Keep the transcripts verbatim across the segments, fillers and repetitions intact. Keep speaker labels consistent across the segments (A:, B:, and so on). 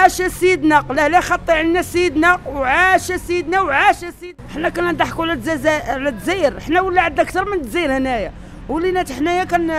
A: عاش سيدنا، لا لا خطي علينا سيدنا، وعاش سيدنا وعاش سيدنا. حنا كنا نضحكوا على الجزائر، على الجزائر، حنا ولا عندنا اكثر من الجزائر هنايا، ولينا حنايا كن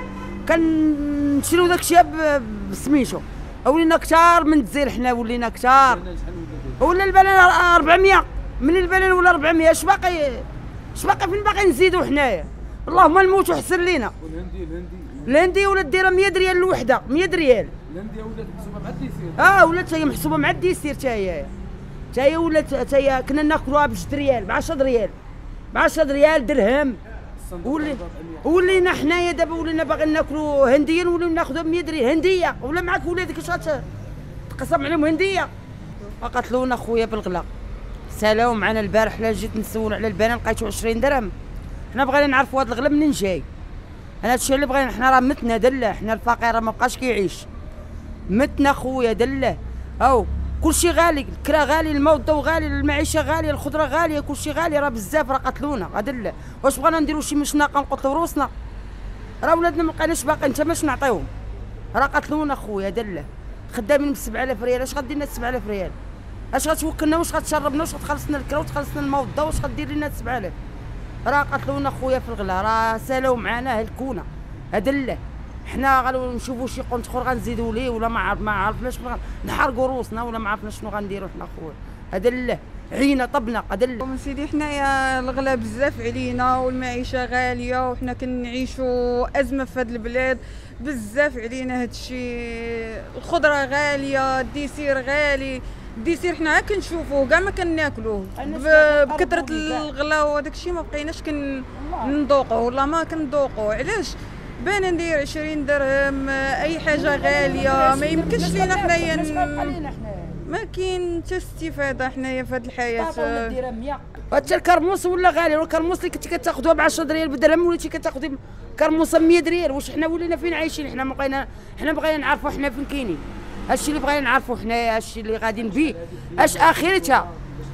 A: كنشريو داك الشيء بسميتو، ولينا كثار من الجزائر، حنا ولينا كثار. ولا البنان أربعمية، من البنان ولا أربعمية، اش باقي اش باقي فين باقي نزيدو حنايا؟ اللهم نموتو حسن لينا.
B: والهندي الهندي
A: الهندي ولات دايره مية ريال الوحده، مية ريال.
B: الهنديه ولات محسوبه مع الديسير.
A: اه ولات هي محسوبه مع الديسير، حتى هي حتى هي ولات، حتى هي كنا ناكلوها ب جوج ريال، ب عشرة ريال، ب عشرة ريال درهم. ولي ولينا حنايا دابا ولينا باغيين ناكلو هنديه، نوليو ناخذها ب مية ريال هنديه، ولا معاك ولادك اش غتقسم عليهم هنديه؟ قتلونا خويا بالغلا. سالاو معنا البارح، لا جيت نسول على البنان لقيتو عشرين درهم. حنا بغينا نعرفوا هذا الغلا منين جاي. انا هادشي اللي بغينا، حنا راه متنا دله، حنا الفقير ما بقاش كيعيش، متنا خويا دله. او كلشي غالي، الكرا غالي، الماء والضو غالي، المعيشه غاليه، الخضره غاليه، كلشي غالي، راه بزاف، راه قتلونا غدله. واش بغينا نديرو شي مشناقه نقتلو روسنا؟ راه ولادنا ما بقيناش باقي، انت باش نعطيوهم؟ راه قتلونا خويا دله. خدامين ب سبعة آلاف ريال، اش غدير لنا سبعة آلاف ريال؟ اش غتوكلنا، واش غتشربنا، واش غتخلصنا الكرا، وتخلصنا الماء والضو، واش غدير لنا سبعة آلاف؟ راه قتلونا خويا في الغلا، راه سالاو معانا هلكونا هدله. حنا غنشوفوا شي قنت اخر غنزيدوا ليه، ولا ما عرف ما عرفناش نحرقوا روسنا، ولا ما عرفناش شنو غنديروا حنا خويا هدله. عينا طبنا هدله.
C: سيدي حنايا الغلا بزاف علينا، والمعيشه غاليه، وحنا كنعيشوا ازمه في هذا البلاد بزاف علينا. هادشي الخضره غاليه، الديسير غالي، الديسير حنا كنشوفوه كاع ما كناكلوه بكثره الغلا، وهذاك الشيء ما بقيناش كنذوقوه، والله ما كنذوقوه. علاش؟ بانا ندير عشرين درهم، اي حاجه غاليه، ما يمكنش لينا حنايا، ما كاين حتى استفاده حنايا في هذه الحياه.
A: حتى الكرموس ولا غالي، الكرموس اللي كنتي كتاخذوها ب عشرة ريال بدرهم، وليتي كتاخذي كرموسه ب مية ريال. واش حنا ولينا فين عايشين؟ حنا ما بقينا، حنا بغينا نعرفوا حنا فين كاينين. هادشي اللي بغينا نعرفوا حنايا، هادشي اللي غاديين بيه، اش اخرتها.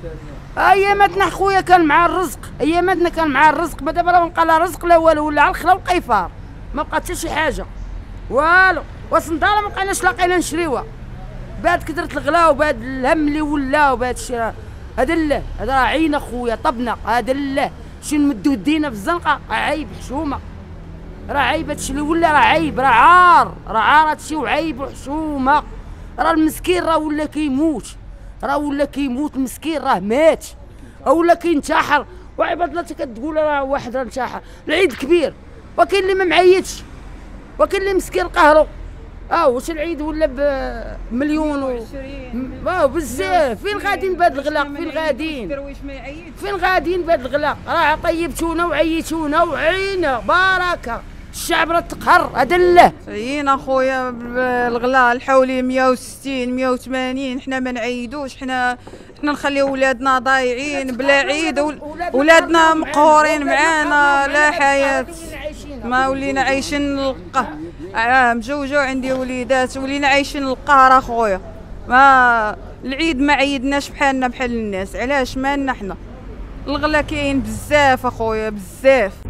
A: اياماتنا خويا كان مع الرزق، اياماتنا كان مع الرزق، ما دابا راه بقى لا رزق لا والو، ولا على الخلا والقيفار، ما بقى حتى شي حاجه والو. والصنداله ما بقيناش لاقينا نشريوها بعد كثره الغلا، وبعد الهم اللي ولا، وبعد الشيء هذا له. هذا راه عينا خويا طبنا، هذا له. شي نمدو يدينا في الزنقه راه عيب، حشومه، راه عيب هادشي اللي ولا، راه عيب، راه عار، راه عار هادشي، وعيب وحشومه. راه المسكين راه ولا كيموت، راه ولا كيموت المسكين، راه مات، ولا كينتحر. وعباد الله كتقول راه واحد راه انتحر، العيد كبير، وكاين اللي ما معيطش، وكاين اللي مسكين قهرو. اه واش العيد ولا بمليون و... اه بزاف. فين غاديين بهذا الغلاق؟ فين غاديين؟ فين غاديين بهذا الغلاق؟ راه طيبتونا وعيتونا وعينا بركه. الشعب راه تقهر هدله.
C: عينا خويا بالغلا، الحولي مية وستين مية وثمانين، حنا ما نعيدوش، حنا حنا نخليو ولادنا ضايعين بلا عيد، ولادنا مقهورين معانا، لا حياه، ما ولينا عايشين القهر. اه مجوجه عندي وليدات، ولينا عايشين القهر اخويا. ما العيد ما عيدناش بحالنا بحال الناس، علاش؟ مالنا حنا الغلا كاين بزاف اخويا بزاف.